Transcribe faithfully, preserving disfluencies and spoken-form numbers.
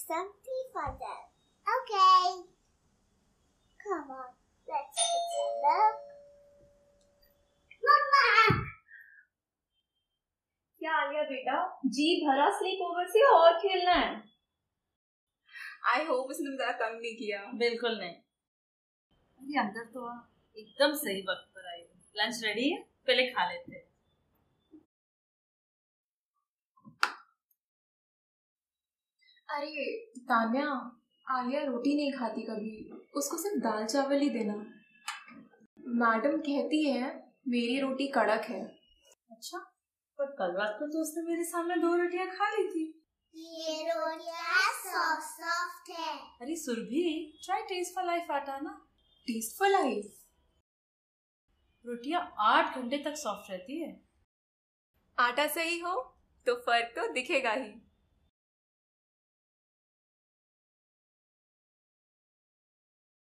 some tea for them. Okay. Come on, let's take a look. Mama! क्या आ गया बेटा? जी भरा स्लीप ओवर से और खेलना है? आई होप उसने ज़्यादा तंग नहीं किया। बिल्कुल नहीं। अरे अंदर तो आ, एकदम सही वक्त पर आई। लंच रेडी है, पहले खा लेते हैं। अरे तान्या, आलिया रोटी नहीं खाती कभी, उसको सिर्फ दाल चावल ही देना। मैडम कहती है मेरी रोटी कड़क है। अच्छा, पर कल रात को तो उसने मेरे सामने दो रोटियां खा ली थी। ये रोटियां सॉफ्ट सॉफ्ट है। अरे Surabhi, try taste for life आटा ना। Taste for life? रोटियां आठ घंटे तक सॉफ्ट रहती है। आटा सही हो तो फर्क तो दिखेगा ही।